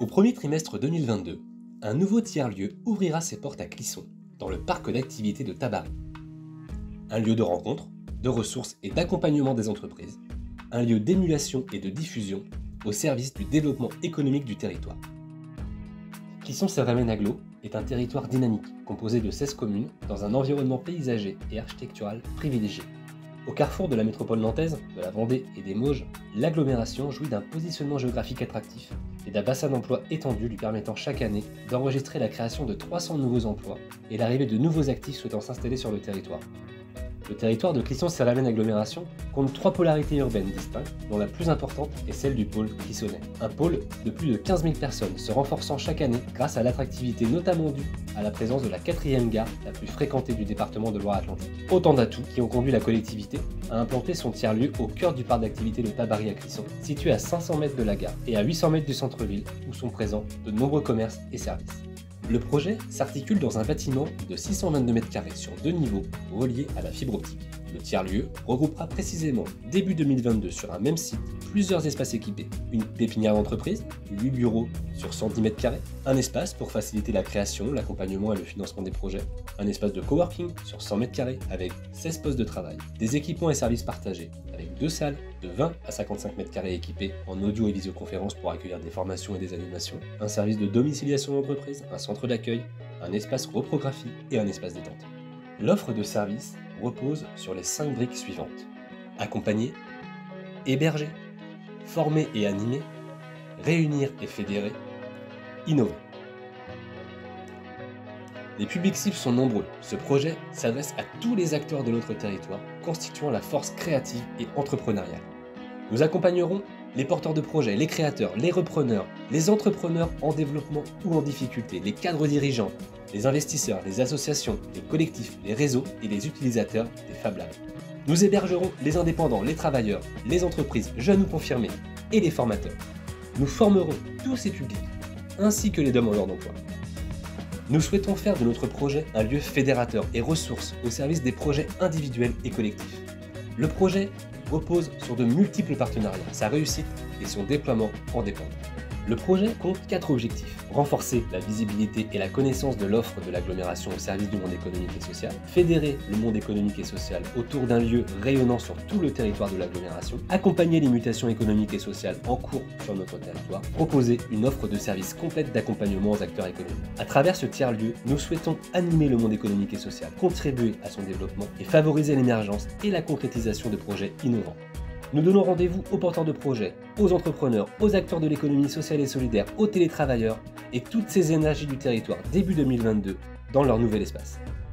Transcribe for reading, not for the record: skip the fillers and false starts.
premier trimestre 2022, un nouveau tiers-lieu ouvrira ses portes à Clisson, dans le parc d'activités de Tabarly. Un lieu de rencontre, de ressources et d'accompagnement des entreprises, un lieu d'émulation et de diffusion au service du développement économique du territoire. Clisson-Céramène-Aglo est un territoire dynamique composé de 16 communes dans un environnement paysager et architectural privilégié. Au carrefour de la métropole nantaise, de la Vendée et des Mauges, l'agglomération jouit d'un positionnement géographique attractif et d'un bassin d'emploi étendu lui permettant chaque année d'enregistrer la création de 300 nouveaux emplois et l'arrivée de nouveaux actifs souhaitant s'installer sur le territoire. Le territoire de Clisson-Céramène-Agglomération compte 3 polarités urbaines distinctes, dont la plus importante est celle du pôle clissonnais. Un pôle de plus de 15 000 personnes se renforçant chaque année grâce à l'attractivité notamment due à la présence de la 4e gare la plus fréquentée du département de Loire-Atlantique. Autant d'atouts qui ont conduit la collectivité à implanter son tiers-lieu au cœur du parc d'activités de Tabarly à Clisson, situé à 500 mètres de la gare et à 800 mètres du centre-ville où sont présents de nombreux commerces et services. Le projet s'articule dans un bâtiment de 622 m² sur 2 niveaux reliés à la fibre optique. Le tiers-lieu regroupera précisément début 2022 sur un même site plusieurs espaces équipés, une pépinière d'entreprise, 8 bureaux sur 110 m², un espace pour faciliter la création, l'accompagnement et le financement des projets, un espace de coworking sur 100 m² avec 16 postes de travail, des équipements et services partagés avec 2 salles de 20 à 55 m² équipées en audio et visioconférence pour accueillir des formations et des animations, un service de domiciliation d'entreprise, un centre d'accueil, un espace reprographie et un espace détente. L'offre de services repose sur les 5 briques suivantes: accompagner, héberger, former et animer, réunir et fédérer, innover. Les publics cibles sont nombreux. Ce projet s'adresse à tous les acteurs de notre territoire, constituant la force créative et entrepreneuriale. Nous accompagnerons les porteurs de projets, les créateurs, les repreneurs, les entrepreneurs en développement ou en difficulté, les cadres dirigeants, les investisseurs, les associations, les collectifs, les réseaux et les utilisateurs des Fab Labs. Nous hébergerons les indépendants, les travailleurs, les entreprises, jeunes ou confirmés et les formateurs. Nous formerons tous ces publics, ainsi que les demandeurs d'emploi. Nous souhaitons faire de notre projet un lieu fédérateur et ressource au service des projets individuels et collectifs. Le projet repose sur de multiples partenariats. Sa réussite et son déploiement en dépendent. Le projet compte 4 objectifs: renforcer la visibilité et la connaissance de l'offre de l'agglomération au service du monde économique et social, fédérer le monde économique et social autour d'un lieu rayonnant sur tout le territoire de l'agglomération, accompagner les mutations économiques et sociales en cours sur notre territoire, proposer une offre de services complète d'accompagnement aux acteurs économiques. À travers ce tiers-lieu, nous souhaitons animer le monde économique et social, contribuer à son développement et favoriser l'émergence et la concrétisation de projets innovants. Nous donnons rendez-vous aux porteurs de projets, aux entrepreneurs, aux acteurs de l'économie sociale et solidaire, aux télétravailleurs et toutes ces énergies du territoire début 2022 dans leur nouvel espace.